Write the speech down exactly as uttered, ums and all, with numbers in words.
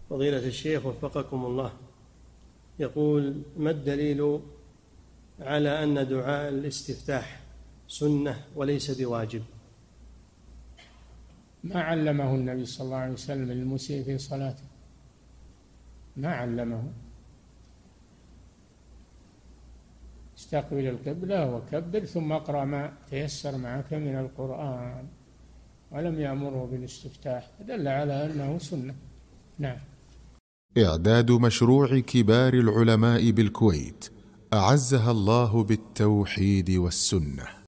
فضيلة الشيخ وفقكم الله، يقول: ما الدليل على أن دعاء الاستفتاح سنة وليس بواجب؟ ما علمه النبي صلى الله عليه وسلم للمسيء في صلاته، ما علمه. استقبل القبلة وكبر ثم اقرأ ما تيسر معك من القرآن، ولم يأمره بالاستفتاح، دل على أنه سنة. نعم. إعداد مشروع كبار العلماء بالكويت أعزها الله بالتوحيد والسنة.